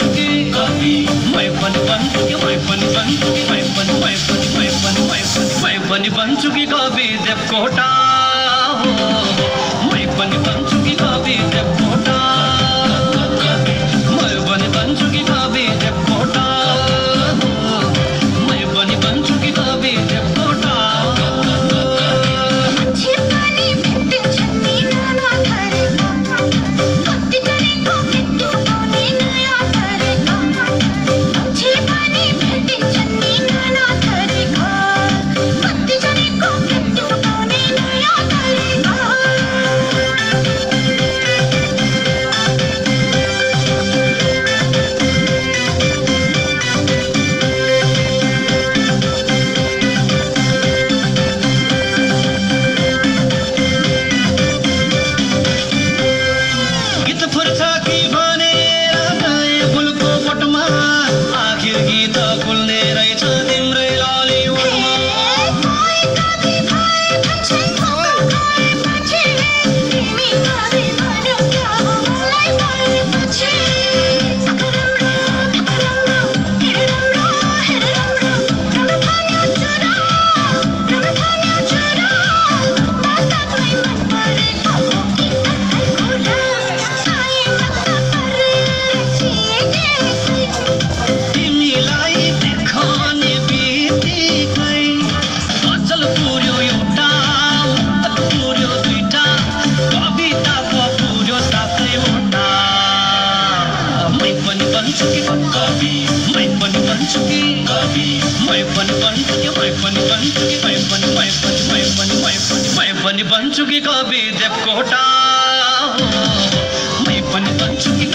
बन्छु कि कवि मै पनि बन्छु कि मै पनि बन्छु कि मै पनि बन्छु कि कवि देवकोटा मै पनि बन्छु कि कवि देवकोटा मै पनि बन्छु कि कवि देवकोटा मै पनि बन्छु कि कवि देवकोटा बन्छु कि कवि देवकोटा मै पनि बन्छु कि